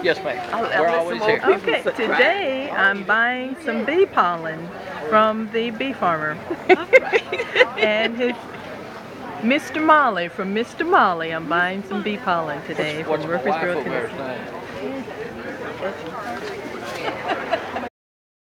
Yes, ma'am. I'll We're let always some more here. people Okay, subscribe. today I'm buying some bee pollen from the bee farmer. And his Mr. Molly, from Mr. Molly, I'm buying some bee pollen today What's from my wife Murfreesboro, over Tennessee. there's name?